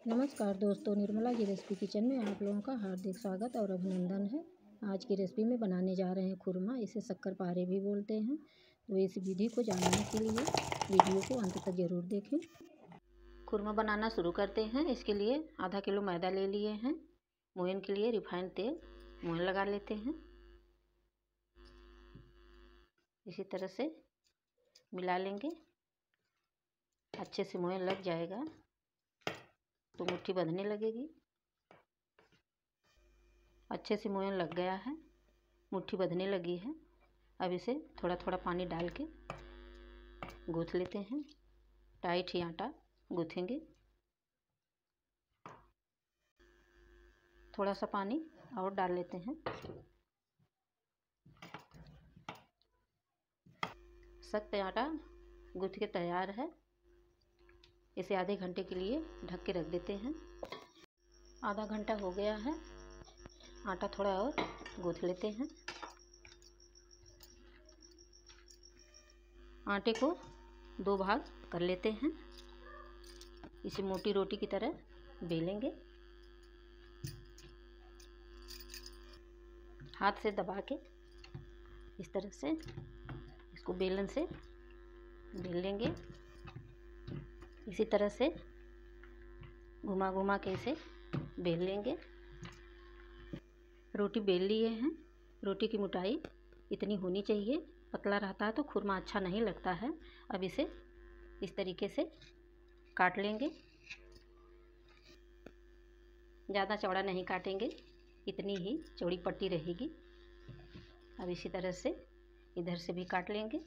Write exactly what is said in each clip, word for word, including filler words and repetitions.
नमस्कार दोस्तों, Nirmala ji recipe kitchen में आप लोगों का हार्दिक स्वागत और अभिनंदन है। आज की रेसिपी में बनाने जा रहे हैं खुरमा। इसे शक्करपारे भी बोलते हैं। तो इस विधि को जानने के लिए वीडियो को अंत तक जरूर देखें। खुरमा बनाना शुरू करते हैं। इसके लिए आधा किलो मैदा ले लिए हैं। मोयन के लिए रिफाइंड तेल मोयन लगा लेते हैं। इसी तरह से मिला लेंगे। अच्छे से मोयन लग जाएगा तो मुट्ठी बंधने लगेगी। अच्छे से मोयन लग गया है, मुट्ठी बंधने लगी है। अब इसे थोड़ा थोड़ा पानी डाल के गूँथ लेते हैं। टाइट ही आटा गूँथेंगे। थोड़ा सा पानी और डाल लेते हैं। सख्त आटा गूँथ के तैयार है। इसे आधे घंटे के लिए ढक के रख देते हैं। आधा घंटा हो गया है। आटा थोड़ा और गूँथ लेते हैं। आटे को दो भाग कर लेते हैं। इसे मोटी रोटी की तरह बेलेंगे। हाथ से दबा के इस तरह से इसको बेलन से बेल लेंगे। इसी तरह से घुमा घुमा के इसे बेल लेंगे। रोटी बेल लिए हैं। रोटी की मोटाई इतनी होनी चाहिए। पतला रहता है तो खुरमा अच्छा नहीं लगता है। अब इसे इस तरीके से काट लेंगे। ज़्यादा चौड़ा नहीं काटेंगे, इतनी ही चौड़ी पट्टी रहेगी। अब इसी तरह से इधर से भी काट लेंगे।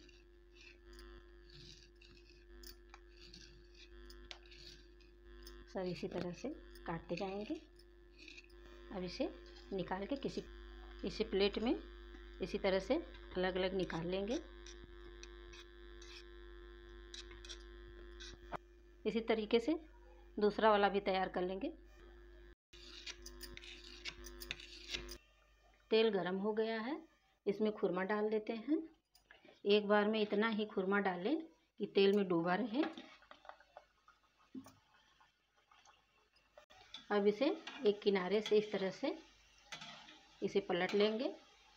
सब इसी तरह से काटते जाएंगे। अब इसे निकाल के किसी इसी प्लेट में इसी तरह से अलग अलग निकाल लेंगे। इसी तरीके से दूसरा वाला भी तैयार कर लेंगे। तेल गरम हो गया है। इसमें खुरमा डाल देते हैं। एक बार में इतना ही खुरमा डालें कि तेल में डूबा रहे। अब इसे एक किनारे से इस तरह से इसे पलट लेंगे।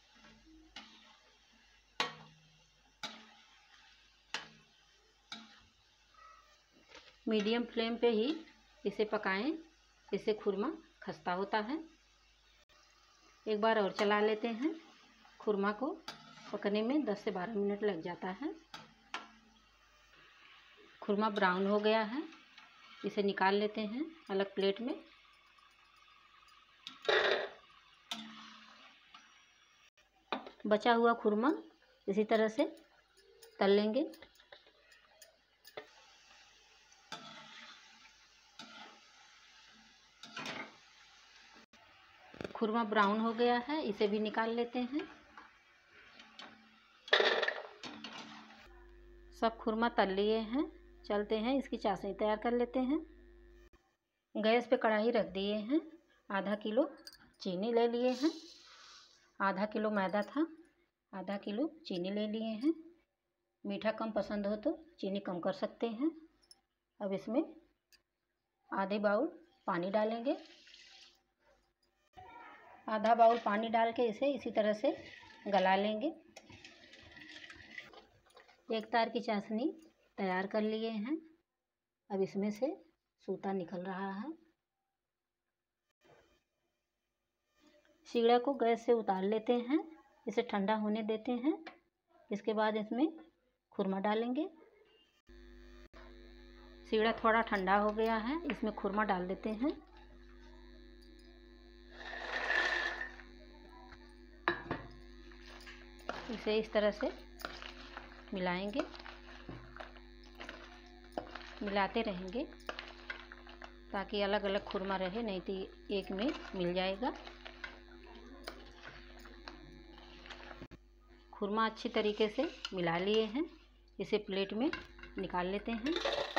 मीडियम फ्लेम पे ही इसे पकाएं। इससे खुरमा खस्ता होता है। एक बार और चला लेते हैं। खुरमा को पकने में दस से बारह मिनट लग जाता है। खुरमा ब्राउन हो गया है। इसे निकाल लेते हैं अलग प्लेट में। बचा हुआ खुरमा इसी तरह से तल लेंगे। खुरमा ब्राउन हो गया है। इसे भी निकाल लेते हैं। सब खुरमा तल लिए हैं। चलते हैं इसकी चाशनी तैयार कर लेते हैं। गैस पे कढ़ाई रख दिए हैं। आधा किलो चीनी ले लिए हैं। आधा किलो मैदा था, आधा किलो चीनी ले लिए हैं। मीठा कम पसंद हो तो चीनी कम कर सकते हैं। अब इसमें आधे बाउल पानी डालेंगे। आधा बाउल पानी डाल के इसे इसी तरह से गला लेंगे। एक तार की चाशनी तैयार कर लिए हैं। अब इसमें से सूता निकल रहा है। सीढ़ा को गैस से उतार लेते हैं। इसे ठंडा होने देते हैं। इसके बाद इसमें खुरमा डालेंगे। सीढ़ा थोड़ा ठंडा हो गया है। इसमें खुरमा डाल देते हैं। इसे इस तरह से मिलाएंगे। मिलाते रहेंगे ताकि अलग अलग खुरमा रहे, नहीं तो एक में मिल जाएगा। खुरमा अच्छी तरीके से मिला लिए हैं। इसे प्लेट में निकाल लेते हैं।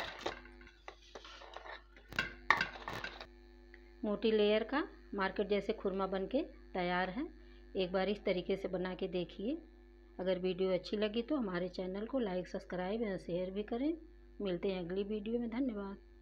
मोटी लेयर का मार्केट जैसे खुरमा बनके तैयार है। एक बार इस तरीके से बना के देखिए। अगर वीडियो अच्छी लगी तो हमारे चैनल को लाइक, सब्सक्राइब और शेयर भी करें। मिलते हैं अगली वीडियो में। धन्यवाद।